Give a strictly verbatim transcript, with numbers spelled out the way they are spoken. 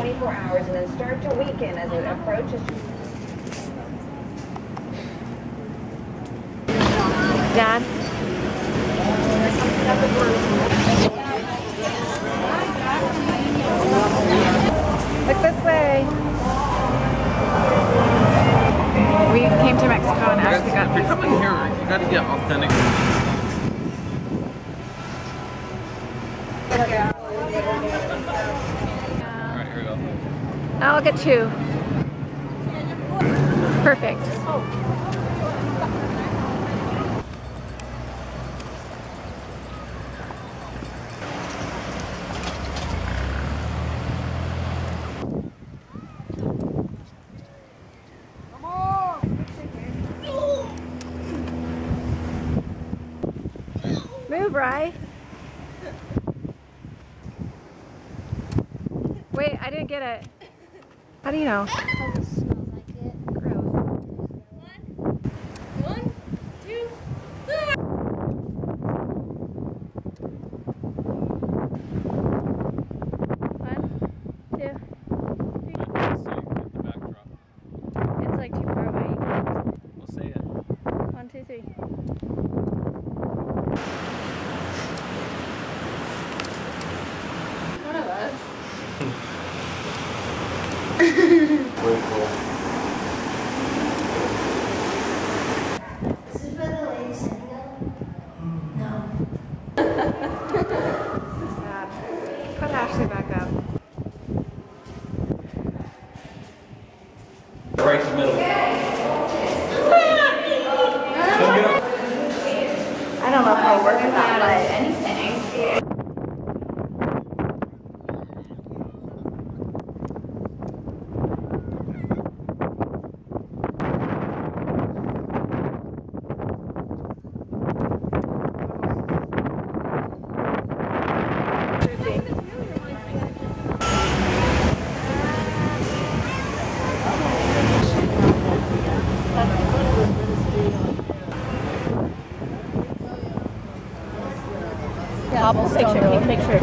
twenty-four hours and then start to weaken as it approaches. Dad? Look this way. We came to Mexico and actually got. If you're coming here, you gotta get authentic. Alright, here we go. I'll get two. Perfect. Move, Rye. Wait, I didn't get it. How do you know? Because it smells like it. Gross. One, two, three. One, two, three. The backdrop. It's like too far away. We'll say it. One, two, three. One of us. Very cool. This is where the lady said go? No. Bad. Put Ashley back up. Right in the middle. I don't know if I'll work with that, but anything. Cobblestone. Picture, picture.